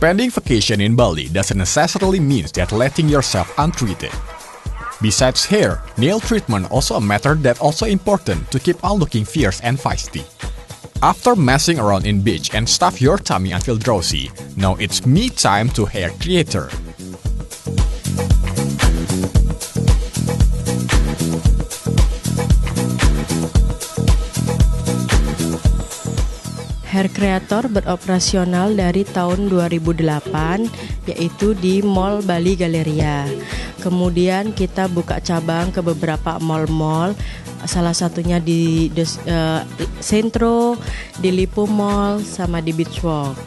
Spending vacation in Bali doesn't necessarily mean that letting yourself untreated. Besides hair, nail treatment also a matter that also important to keep on looking fierce and feisty. After messing around in beach and stuff your tummy until drowsy, now it's me time to hair creator. Hair Creator beroperasional dari tahun 2008, yaitu di Mall Bali Galleria. Kemudian kita buka cabang ke beberapa mall-mall, salah satunya di Sentro, di Lipo Mall, sama di Beach Walk.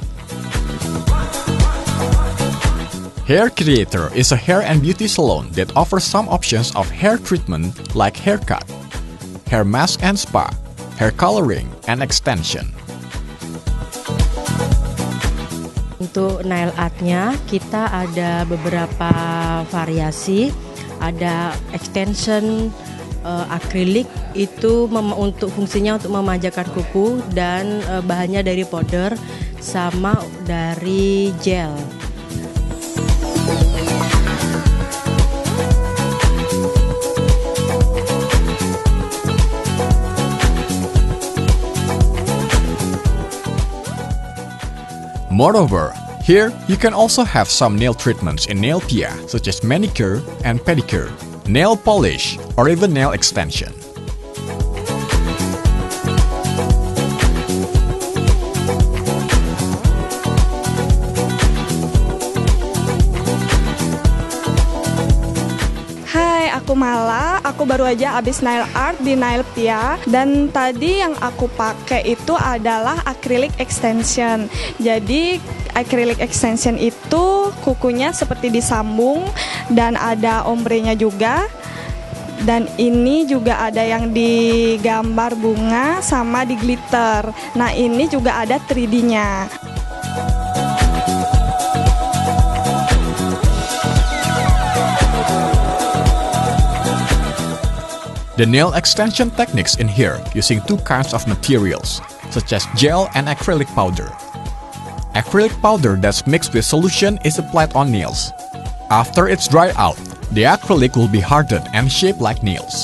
Hair Creator is a hair and beauty salon that offers some options of hair treatment like haircut, hair mask and spa, hair coloring, and extension. Untuk nail art-nya kita ada beberapa variasi, ada extension, akrilik itu untuk fungsinya untuk memanjakan kuku dan bahannya dari powder sama dari gel. Moreover, here you can also have some nail treatments in nail pia, such as manicure and pedicure, nail polish, or even nail extension. Aku Mala, aku baru aja habis nail art di Nail Pia dan tadi yang aku pakai itu adalah acrylic extension. Jadi acrylic extension itu kukunya seperti disambung dan ada ombrenya juga. Dan ini juga ada yang digambar bunga sama di glitter. Nah, ini juga ada 3D-nya. The nail extension techniques in here using two kinds of materials, such as gel and acrylic powder. Acrylic powder that's mixed with solution is applied on nails. After it's dried out, the acrylic will be hardened and shaped like nails.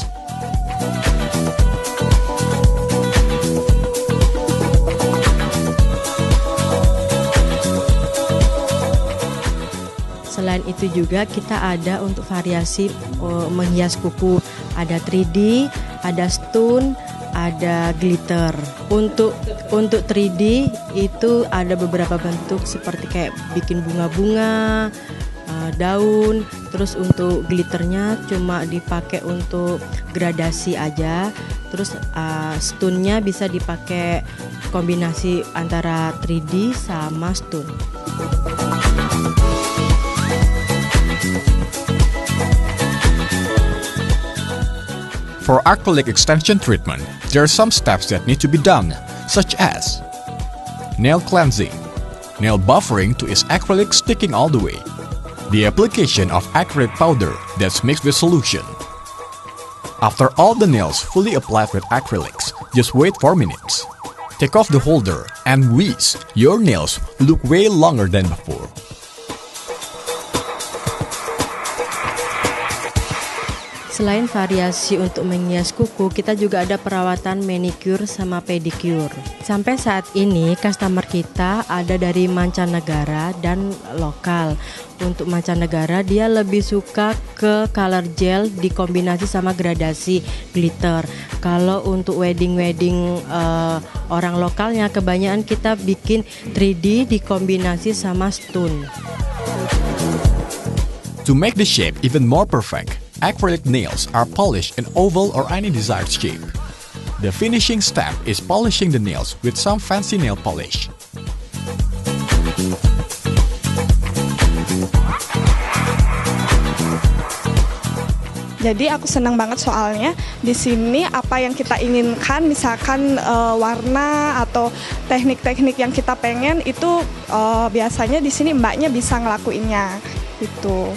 Selain itu juga kita ada untuk variasi menghias kuku, ada 3D, ada stone, ada glitter. Untuk 3D itu ada beberapa bentuk seperti kayak bikin bunga-bunga, daun. Terus untuk glitternya cuma dipakai untuk gradasi aja. Terus stone-nya bisa dipakai kombinasi antara 3D sama stone. For acrylic extension treatment, there are some steps that need to be done, such as nail cleansing, nail buffering to ease acrylic sticking all the way, the application of acrylic powder that's mixed with solution. After all the nails fully applied with acrylics, just wait 4 minutes. Take off the holder and whiz, your nails look way longer than before. Selain variasi untuk menghias kuku, kita juga ada perawatan manicure sama pedicure. Sampai saat ini, customer kita ada dari mancanegara dan lokal. Untuk mancanegara, dia lebih suka ke color gel dikombinasi sama gradasi glitter. Kalau untuk wedding orang lokalnya, kebanyakan kita bikin 3D dikombinasi sama stone. To make the shape even more perfect, acrylic nails are polished in oval or any desired shape. The finishing step is polishing the nails with some fancy nail polish. Jadi aku senang banget soalnya di sini apa yang kita inginkan, misalkan warna atau teknik-teknik yang kita pengen itu biasanya di sini mbaknya bisa ngelakuinnya gitu.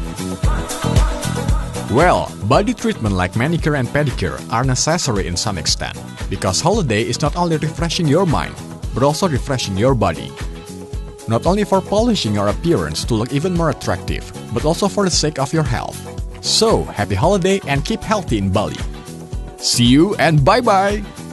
Well, body treatment like manicure and pedicure are necessary in some extent, because holiday is not only refreshing your mind, but also refreshing your body. not only for polishing your appearance to look even more attractive, but also for the sake of your health. So, happy holiday and keep healthy in Bali. See you and bye-bye!